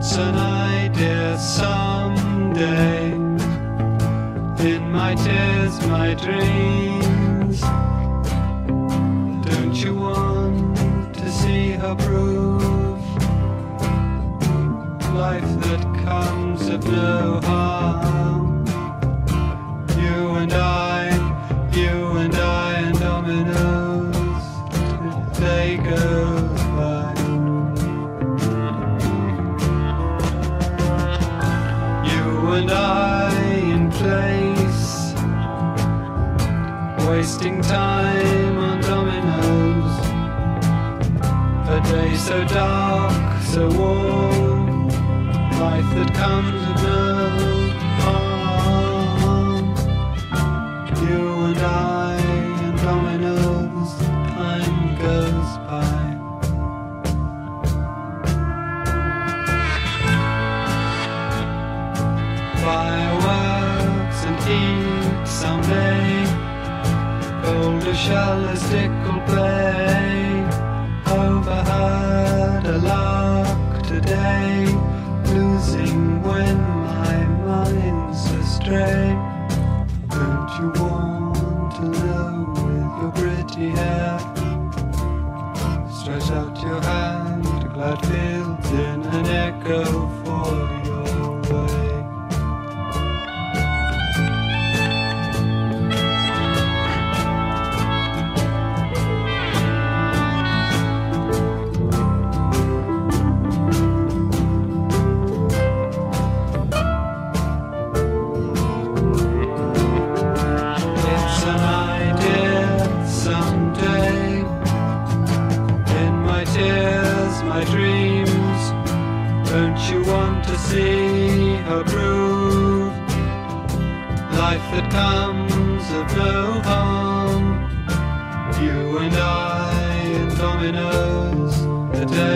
It's an idea someday, in my tears, my dreams. Don't you want to see her prove life that comes of no harm? You and I and dominoes, the day goes by. You and I in place, wasting time on dominoes. A day so dark, so warm, life that comes of no harm. You and I and dominoes, time goes by. Fireworks and heat someday, colder shell as stick will play. Overheard a lark today, losing when my mind's astray. Don't you want to know with your pretty hair? Stretch out your hand to glad fields in an echo for your way. My dreams, don't you want to see her prove life that comes of no harm? You and I in dominoes, the day